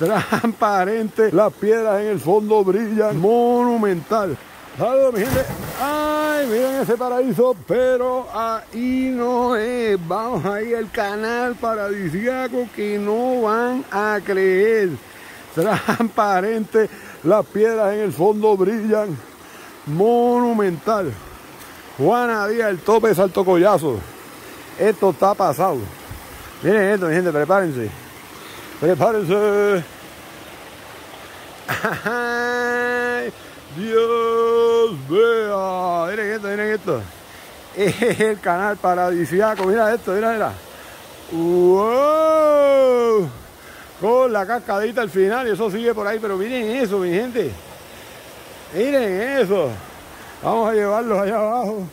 transparente, las piedras en el fondo brillan, monumental. Saludos, mi gente. Ay, miren ese paraíso, pero ahí no es. Vamos ahí al canal paradisíaco que no van a creer. Transparente, las piedras en el fondo brillan, monumental. Juana Díaz, el tope de Salto Collazo. Esto está pasado. Miren esto, mi gente, prepárense. Prepárense. ¡Ay! Dios vea. Miren esto, miren esto. Es el canal paradisíaco. Mira esto, mira. ¡Wow! Con la cascadita al final y eso sigue por ahí. Pero miren eso, mi gente. Miren eso. Vamos a llevarlos allá abajo.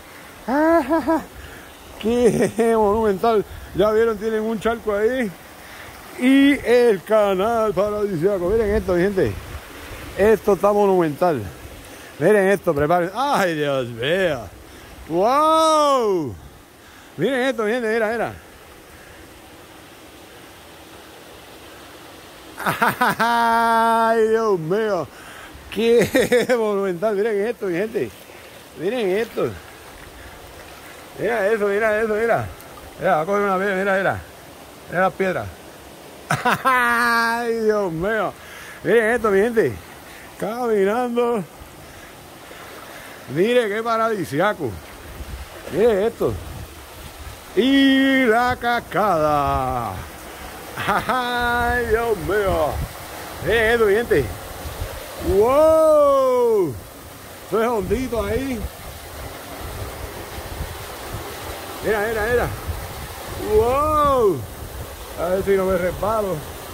¡Qué monumental! Ya vieron, tienen un charco ahí. Y el canal paradisíaco. Miren esto, mi gente. Esto está monumental. Miren esto, preparen. ¡Ay, Dios mío! ¡Wow! Miren esto, mi gente. Mira. ¡Ay, Dios mío! ¡Qué monumental! Miren esto, mi gente. Miren esto. Mira eso, mira. Mira, va a coger una piedra, mira. Mira las piedras. ¡Ay, Dios mío! Miren esto, mi gente. Caminando. Mire qué paradisíaco. Miren esto. Y la cascada. ¡Ay, Dios mío! Miren esto, mi gente. ¡Wow! Eso es hondito ahí. Mira. ¡Wow! A ver si no me resbalo.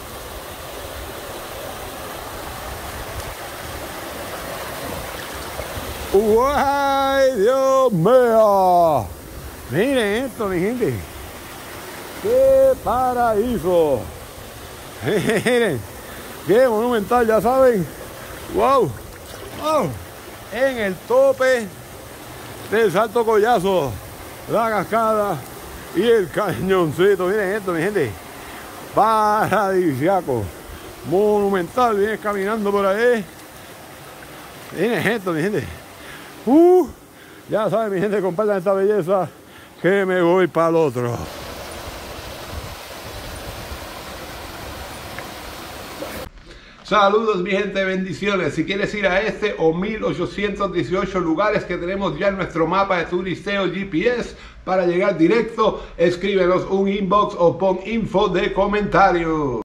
¡Ay, Dios mío! Miren esto, mi gente. ¡Qué paraíso! Miren, qué monumental, ya saben. ¡Wow! En el tope del Salto Collazo, la cascada y el cañoncito. Miren esto, mi gente. Paradisíaco, monumental. Vienes caminando por ahí. Miren esto, mi gente. Ya saben, mi gente, compartan esta belleza que me voy para el otro. Saludos, mi gente, bendiciones. Si quieres ir a este o 1818 lugares que tenemos ya en nuestro mapa de turisteo GPS para llegar directo, escríbenos un inbox o pon info de comentario.